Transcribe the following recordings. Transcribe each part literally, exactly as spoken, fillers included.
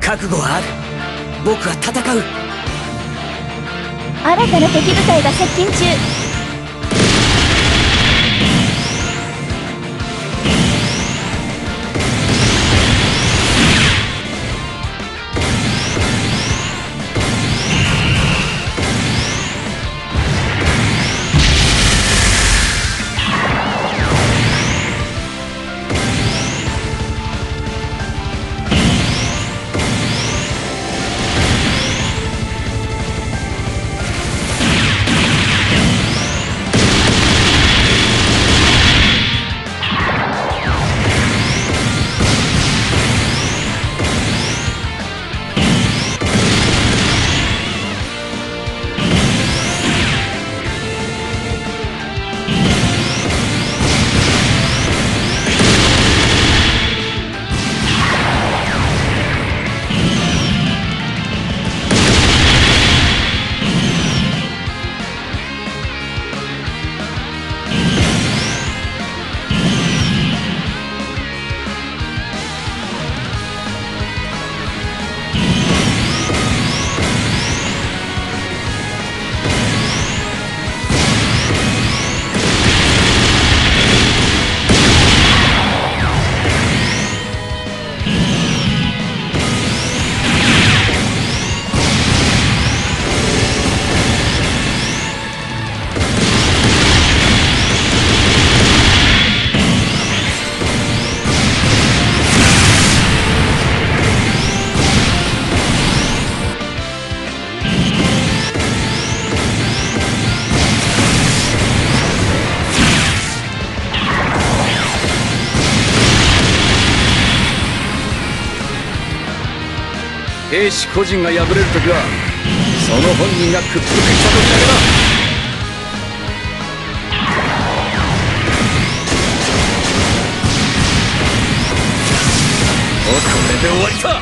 覚悟はある。僕は戦う。 新たな敵部隊が接近中。 兵士個人が敗れるときはその本人が屈服したときだけだ。これで終わりか。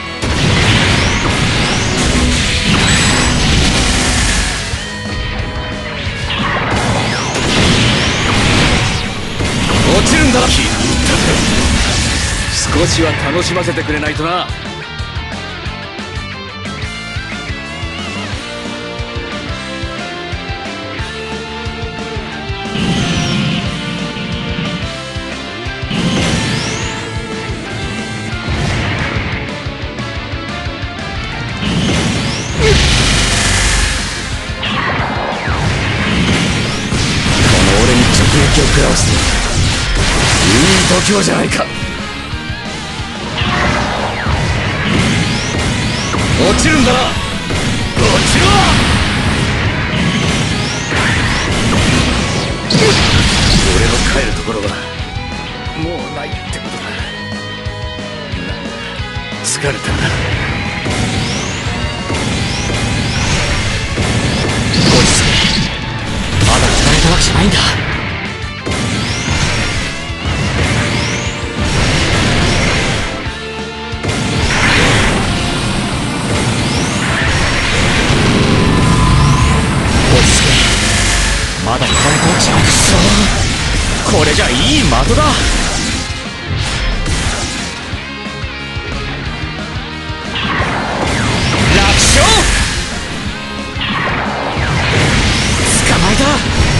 落ちるんだ。気に入ったぜ。少しは楽しませてくれないとな。を食らわせていい度胸じゃないか。落ちるんだな。落ちろ。俺の帰るところはもうないってことだ。なんだ疲れたんだ。落ち着け。まだやられたわけじゃないんだ。まだやられたわけじゃない。くそ、これじゃいい的だ。楽勝。捕まえた。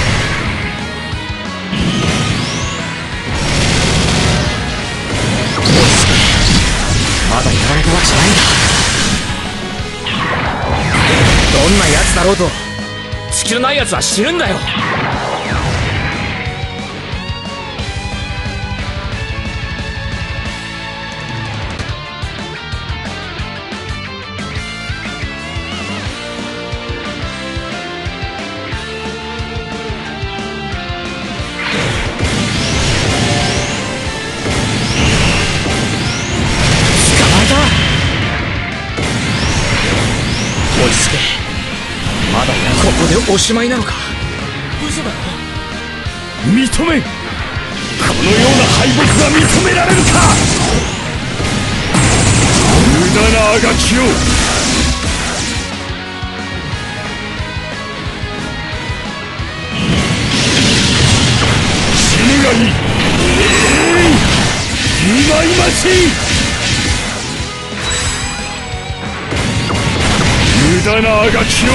落ち着け。まだやられたわけじゃないんだ。どんな奴だろうと隙のない奴は死ぬんだよ。捕まえた。落ち着け。まだやここでおしまいなのか。嘘だろ。認めん。このような敗北が認められるか。無駄なあがきを。死ぬがいい。えい、忌々しい。 駄なあがきを。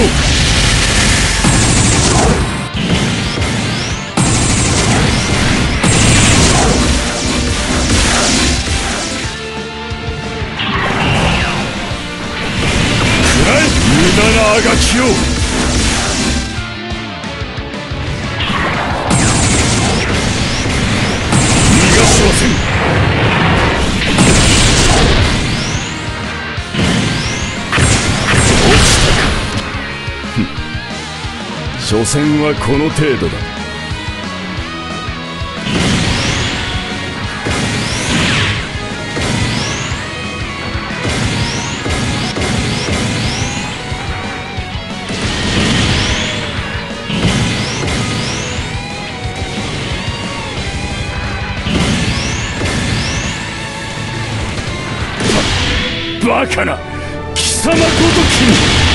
無駄なあがきを。逃がしません。落ちたか。ふん、所詮はこの程度だ。バカな貴様ごときに。